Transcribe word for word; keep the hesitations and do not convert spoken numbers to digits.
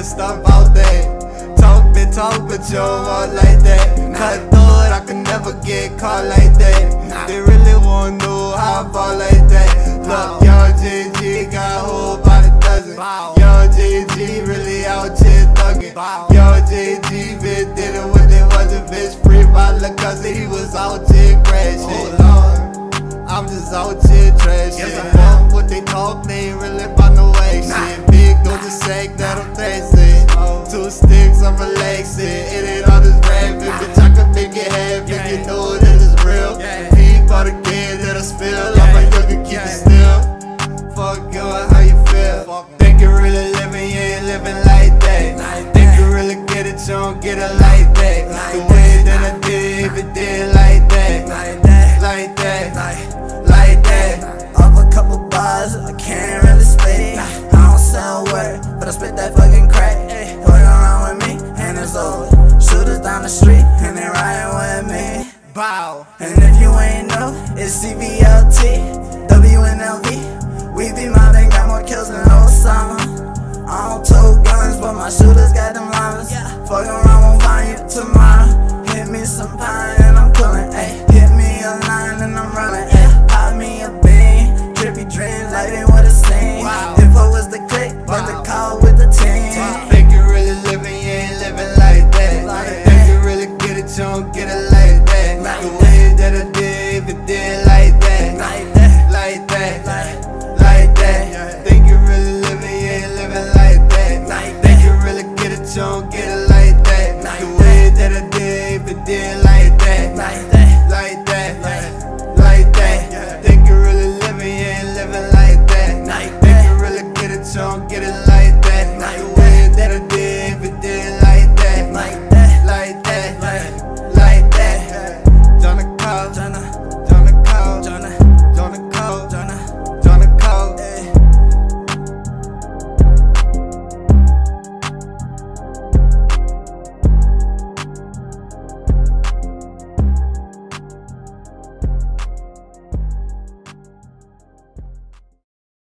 stuff out there. Talk big talk, but you don't walk like that. Cut through it, I could never get caught like that. They really wanna know how I fall like that. Look, young J G got a whole by the dozen. Young J G really out here thuggin'. Young J G been did it when it wasn't bitch free. My little cousin, he was out here crashing. I'm just out here trashing. Fuck what they talk, they ain't really about no action. Big go to sack that I'm thrashing. Two sticks, I'm relaxing. It ain't all this rapping, bitch, I can make it happen. You know that it's real. He bought a can that I spill. I'm like, you can keep it still. Fuck you, how you feel? Think you really living, you ain't living like that. Think you really get it, you don't get it like that. The way that I did it, if it did like that. Like that, like that, like that. Off a couple bars, I can't really spit. I don't sound word, but I spit that fucking crack. Fuck around with me, and it's over. Shooters down the street, and they riding with me. Bow. And if you ain't know, it's C V L T, W N L V. We be mobbing, got more kills than Osama. I don't tote guns, but my shooters got them llamas. Fuck around, won't find you tomorrow. Hit me some pine.